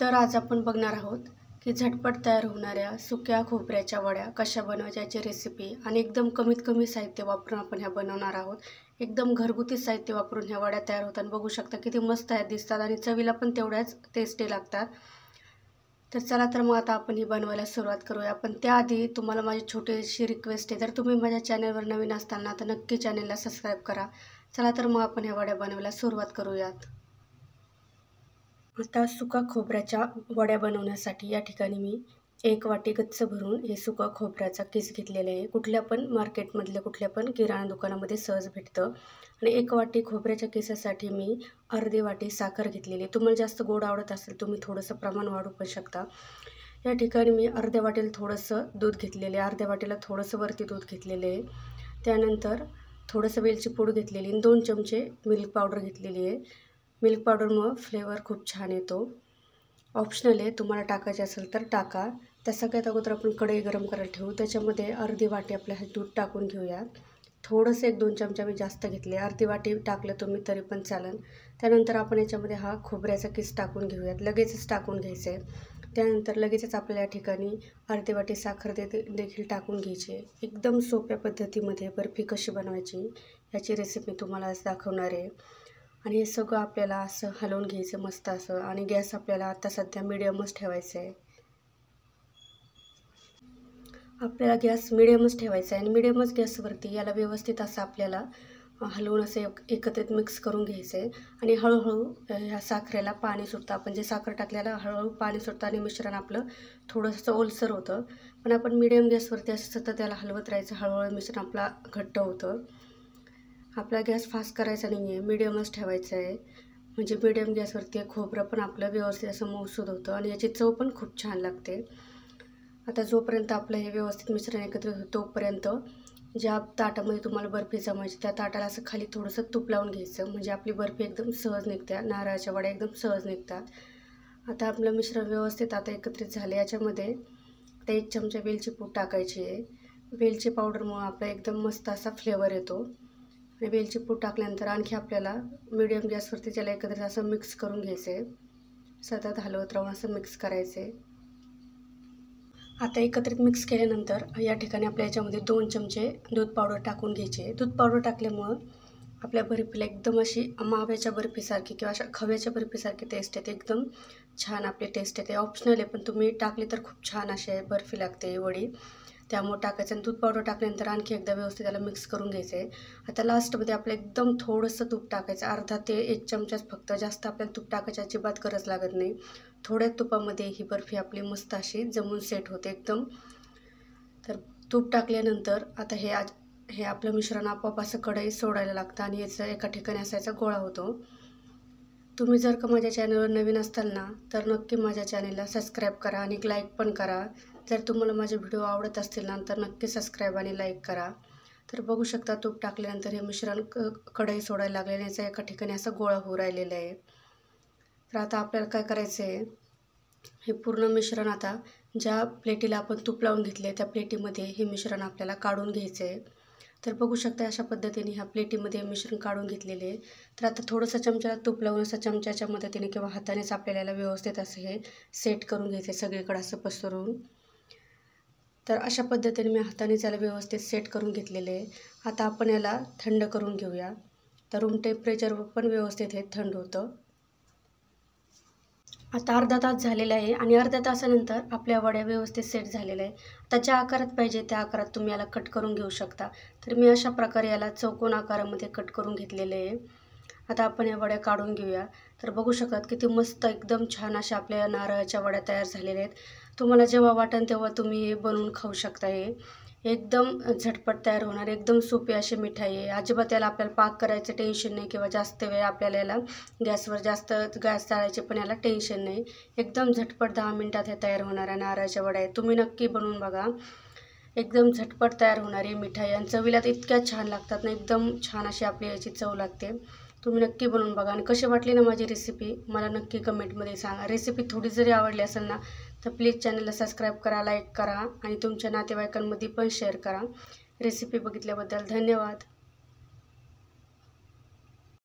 तर आज आपण बघणार आहोत की झटपट तयार होणाऱ्या सुक्या खोबऱ्याच्या वड्या कशा बनवायच्या याची रेसिपी आणि एकदम कमीत कमी साहित्य वापरून आपण ह्या बनवणार आहोत। एकदम घरगुती साहित्य वापरून ह्या वड्या तयार होतात। बघू शकता किती मस्त दिसतात आणि चवीला पण तेवढ्याच टेस्टी लागतात। तर चला तर मग आता आपण ही बनवायला सुरुवात करूया। पण त्याआधी तुम्हाला माझी छोटीशी रिक्वेस्ट आहे, जर तुम्ही माझ्या चॅनलवर नवीन असाल ना तर नक्की चॅनलला सबस्क्राईब करा। चला तर मग आपण ह्या वड्या बनवायला सुरुवात करूयात। आता सुका खोबऱ्याच्या वड्या बनवण्यासाठी या ठिकाणी मी 1 वाटी गच्च भरून हे सुका खोबऱ्याचा किस घेतलेला आहे। कुठल्या पण मार्केटमधल्या कुठल्या पण किराणा दुकानामध्ये सहज भेटतं। आणि 1 वाटी खोबऱ्याच्या किसासाठी मी अर्धी वाटी साखर घेतलेली आहे। तुम्हाला जास्त गोड आवडत असेल तुम्ही थोडंसं प्रमाण वाढवू पण शकता। या ठिकाणी मी अर्ध्या वाटीला थोडंसं दूध घेतलेले आहे, अर्ध्या वाटीला थोडंसं वरती दूध घेतलेले आहे। त्यानंतर थोडंसं वेलची पूड घेतलेली आणि 2 चमचे मिल्क पावडर घेतलेली आहे। मिल्क पावडरमुळे फ्लेवर खूप छान येतो। ऑप्शनल आहे, तुम्हाला टाकायचे असेल तर टाका। त्या सगळ्यात अगोदर आपण कढई गरम करायला ठेवू। त्याच्यामध्ये अर्धी वाटी आपलं हे दूध टाकून घेऊया। थोडंसं 1-2 चमचा मी जास्त घेतले, अर्धी वाटी टाकलं तुम्ही तरी पण चालेल। त्यानंतर आपण याच्यामध्ये हा खोबऱ्याचा किस टाकून घेऊयात, लगेचच टाकून घ्यायचं आहे। त्यानंतर लगेचच आपल्या या ठिकाणी अर्धी वाटी साखर देखील टाकून घ्यायची आहे। एकदम सोप्या पद्धतीमध्ये बर्फी कशी बनवायची याची रेसिपी तुम्हाला आज दाखवणार आहे। आणि हे सगळं आपल्याला असं हलवून घ्यायचं मस्त असं, आणि गॅस आपल्याला आता सध्या मिडियमच ठेवायचा आहे। आपल्याला गॅस मिडियमच ठेवायचा आहे आणि मिडियमच गॅसवरती याला व्यवस्थित असं आपल्याला हलवून असं एकत्रित मिक्स करून घ्यायचं आहे। आणि हळूहळू ह्या साखरेला पाणी सुटतं, आपण जे साखर टाकलेलं हळूहळू पाणी सुटतं आणि मिश्रण आपलं थोडंसं ओलसर होतं। पण आपण मिडियम गॅसवरती असं सतत त्याला हलवत राहायचं, हळूहळू मिश्रण आपला घट्ट होतं। आपला गॅस फास्ट करायचा नाही आहे, मिडियमच ठेवायचा आहे। म्हणजे मिडियम गॅसवरती खोबरं पण आपलं व्यवस्थित असं मऊसूद होतं आणि याची चव पण खूप छान लागते। आता जोपर्यंत आपलं हे व्यवस्थित मिश्रण एकत्रित होतं तोपर्यंत ज्या ताटामध्ये तुम्हाला बर्फी जमायची त्या ताटाला असं खाली थोडंसं तूप लावून घ्यायचं, म्हणजे आपली बर्फी एकदम सहज निघते, नारळाच्या वड्या एकदम सहज निघतात। आता आपलं मिश्रण व्यवस्थित आता एकत्रित झालं। याच्यामध्ये आता 1 चमचा वेलची पूड टाकायची आहे। वेलची पावडरमुळे आपला एकदम मस्त असा फ्लेवर येतो। आणि वेलची पूड टाकल्यानंतर आणखी आपल्याला मिडियम गॅसवरती त्याला एकत्रित असं मिक्स करून घ्यायचं आहे, सतत हलवत राहून असं मिक्स करायचं आहे। आता एकत्रित मिक्स केल्यानंतर या ठिकाणी आपल्या याच्यामध्ये 2 चमचे दूध पावडर टाकून घ्यायचे। दूध पावडर टाकल्यामुळं आपल्या बर्फीला एकदम अशी माव्याच्या बर्फीसारखी किंवा अशा खव्याच्या बर्फीसारखी टेस्ट येते, एकदम छान आपली टेस्ट येते। ऑप्शनल आहे, पण तुम्ही टाकली तर खूप छान अशी बर्फी लागते वडी, त्यामुळे टाकायचं। आणि दूध पावडर टाकल्यानंतर आणखी एकदा व्यवस्थित त्याला मिक्स करून घ्यायचं आहे। आता लास्टमध्ये आपलं एकदम थोडंसं तूप टाकायचं, अर्धा ते 1 चमचाच फक्त, जास्त आपल्याला तूप टाकायची अजिबात गरज लागत नाही। थोड्या तुपामध्ये ही बर्फी आपली मस्त अशी जमून सेट होते एकदम। तर तूप टाकल्यानंतर आता हे आपलं मिश्रण आपोआप असं कढई सोडायला लागतं आणि याचा एका ठिकाणी असायचा गोळा होतो। तुम्ही जर का माझ्या चॅनलवर नवीन असाल ना तर नक्की माझ्या चॅनलला सबस्क्राईब करा आणि लाईक पण करा। जर तुम्हाला माझे व्हिडिओ आवडत असतील ना तर नक्की सबस्क्राईब आणि लाईक करा। तर बघू शकता तूप टाकल्यानंतर हे मिश्रण कढई सोडायला लागलेलं, याचा एका ठिकाणी असा गोळा होऊ राहिलेला आहे। तर आता आपल्याला काय करायचं आहे, हे पूर्ण मिश्रण आता ज्या प्लेटीला आपण तूप लावून घेतले त्या प्लेटीमध्ये हे मिश्रण आपल्याला काढून घ्यायचं आहे। तर बघू शकता अशा पद्धतीने ह्या प्लेटीमध्ये मिश्रण काढून घेतलेले आहे। तर आता थोडंसं चमच्याला तूप लावून असं चमच्याच्या मदतीने किंवा हातानेच आपल्याला व्यवस्थित असं हे सेट करून घ्यायचं आहे, सगळीकडे असं पसरून। तर अशा पद्धतीने मी हाताने त्याला व्यवस्थित सेट करून घेतलेले आहे। आता आपण याला थंड करून घेऊया। तर रूम टेम्परेचरवर पण व्यवस्थित हे थंड होतं। आता अर्धा तास झालेला आहे आणि अर्ध्या तासानंतर आपल्या वड्या व्यवस्थित सेट झालेल्या आहे। आता ज्या आकारात पाहिजे त्या आकारात तुम्ही याला कट करून घेऊ शकता। तर मी अशा प्रकारे याला चौकोन आकारामध्ये कट करून घेतलेले आहे। आता आपण या वड्या काढून घेऊया। तर बघू शकतात किती मस्त एकदम छान अशा आपल्या नारळाच्या वड्या तयार झालेल्या आहेत। तुम्हाला जेव्हा वाटेल तेव्हा तुम्ही हे बनवून खाऊ शकता। हे एकदम झटपट तयार होणार एकदम सोपी अशी मिठाई आहे। अजिबात याला आपल्याला पाक करायचं टेन्शन नाही किंवा जास्त वेळ आपल्याला याला गॅसवर जास्त गॅस चालायचे पण याला टेन्शन नाही। एकदम झटपट 10 मिनिटात हे तयार होणाऱ्या नारळाच्या वड्या आहेत, तुम्ही नक्की बनवून बघा। एकदम झटपट तयार होणारी मिठाई आणि चवीला तर इतक्या छान लागतात ना, एकदम छान अशी आपली याची चव लागते। तुम्ही नक्की बनवून बघा आणि कशी वाटली ना माझी रेसिपी मला नक्की कमेंटमध्ये सांगा। रेसिपी थोडी जरी आवडली असेल ना तर प्लीज चॅनलला सबस्क्राईब करा, लाईक करा आणि तुमच्या नातेवाईकांमध्ये पण शेअर करा। रेसिपी बघितल्याबद्दल धन्यवाद।